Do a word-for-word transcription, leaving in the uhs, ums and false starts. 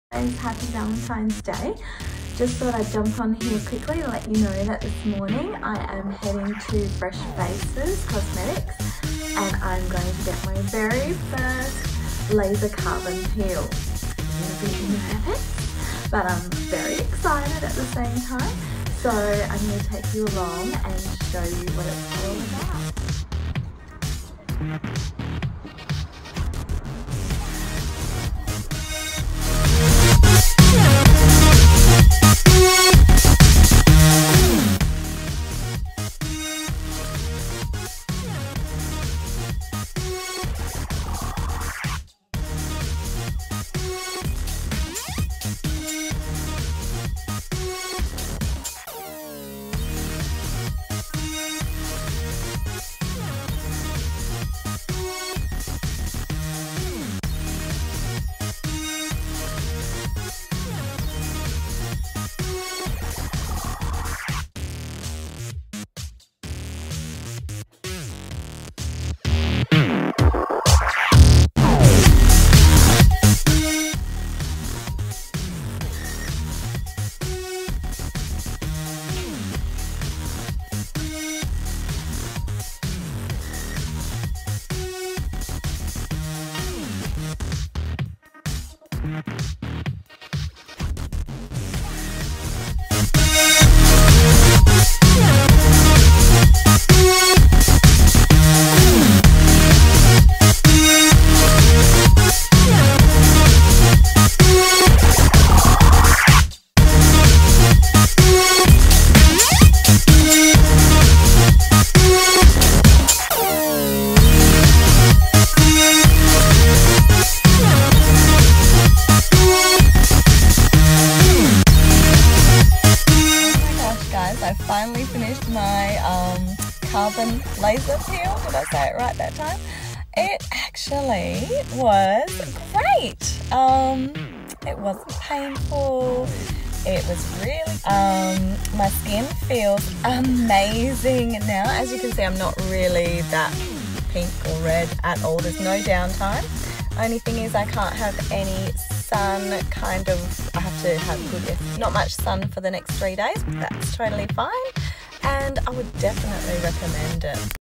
Guys, happy Valentine's Day. Just thought I'd jump on here quickly to let you know that this morning I am heading to Fresh Faces Cosmetics and I'm going to get my very first laser carbon peel. It's a bit nervous, but I'm very excited at the same time. So I'm going to take you along and show you what it's all about. I finally finished my um, carbon laser peel. Did I say it right that time? It actually was great. Um, it wasn't painful. It was really, um, my skin feels amazing now. As you can see, I'm not really that pink or red at all. There's no downtime. Only thing is I can't have any sun, kind of, I have to have good, not much sun for the next three days. That's totally fine, and I would definitely recommend it.